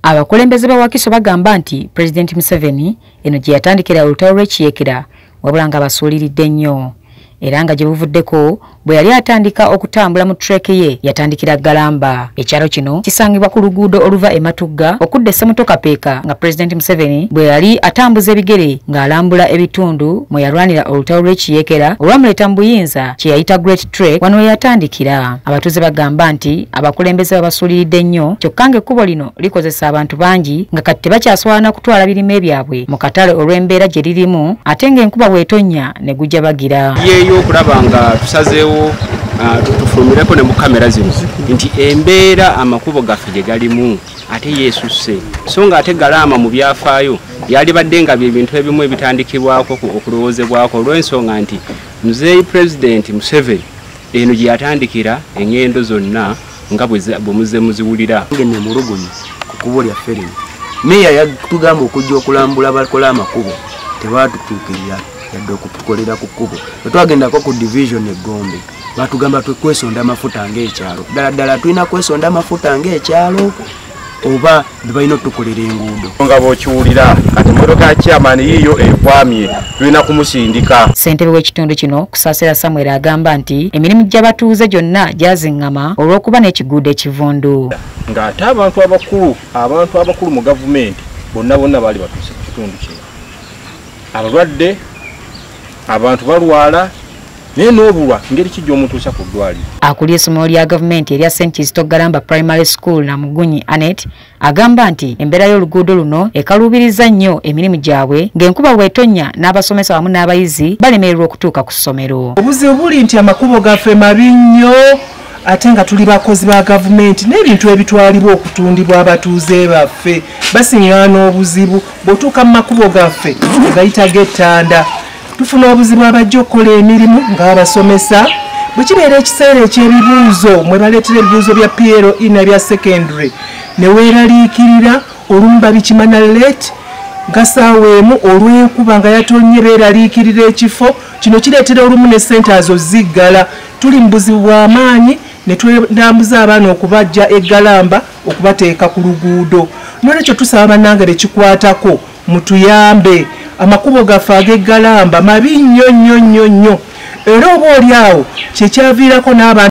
Abakulembeze ba Wakiso bagamba nti President Museveni eno gye yatandikira olutalo lw'Ekiyekera wabula nga basuuliridde nnyo. Era nga gye buvuddeko bwe yali atandika okutambula mu trek ye yatandikira Galamba. Ekyalo kino kisangibwa ku luguudo oluva e Matugga okudda e Semutokapeeka nga President Museveni bwe yali atambuza ebigere ng'alambula ebitundu mwe yalwanira olutalo lw'Ekiyekera olwamuleeta mu buyinza kye yayita Great Trek wano we yatandikira. Abatuuze bagamba nti abakulembeze babasuuliridde nnyo kyokka ng'ekkubo lino likozesa abantu bangi nga kati tebakyasobola kutwala birime byabwe mu katale olw'embeera gye lirimu ate ng'enkuba bw'etonnya ne gujja bagira. Okulaba nga tusazeewo tufumireko ne mu kamera zino nti embeera amakubo gaffe gye galimu ate yeesusse so nga ate Galama mu byafaayo yali badde nga byebintu ebimu ebitandikibwako okulowoozebwako olw'ensonga nti muzeeyi President Museveni eno gye yatandikira engendo zonna nga bwe muze muziwulira. Ngene mulugunyi ku kubo lya Ferry meya yatugamba okujja okulambula abakola amakubo tebatutuukirira yadde okutukolera ku kubo. Twagendako ku division eGombe batugamba twekwesonda amafuta ng'ekyalo ddala tulina kwesonda amafuta ng'ekyalo oba bebalina otukolera enguudo nga bw'okiwulira kati emmotoka ya chairman yiyo ekwamye tulina kumusindika. Ssentebe w'ekitundu kino Kusaasira Samuel agamba nti emirimu gy'abatuuze gyonna gyaziŋŋama olw'okuba n'ekiguudo ekivundu. Ng'ate abantu abakulu mu gavumenti bonna baali batuuse ku kitundu kino. Abalwadde abantu balwala naye n'obulwa ngeri ki gy'omutuusa ku ddwaliro. Akulira essomero lya gavumenti erya St. Kizito Galamba Primary School na Mugunyi Anet agamba nti embeera y'oluguudo luno ekaluubiriza nnyo emirimu gyabwe ng'enkuba bw'etonnya n'abasomesa wamu n'abayizi balemererwa okutuuka ku ssomero. Obuzibu buli nti amakubo gaffe mabi nnyo ate nga tuli bakozi ba gavumenti n'ebintu ebitwalibwa okutundibwa abatuuze baffe basiŋŋaana n'obuzibu bw'otuuka mu makubo gaffe gayita g'ettanda. Tufuna obuzibu abajja okukola emirimu ng'abasomesa bwe kibeera ekiseera eky'ebibuuzo mwe baleetera ebibuuzo bya PLE n'ebya secondary ne weeraliikirira olumu babikimana late nga ssaawa emu olw'enkuba nga yatonye beeraliikirira ekifo kino kireetera olumu ne ssente azo ziggala. Tuli mu buzibu bw'amaanyi ne twedambuza abaana okubajja e Galamba okubateeka ku luguudo. N'olwekyo tusaba bannange bekikwatako mutuyambe. Amakubo gaffe ag'e Galamba mabi nnyo nnyo nnyo nnyo era oba oli awo kyekyaviirako n'abantu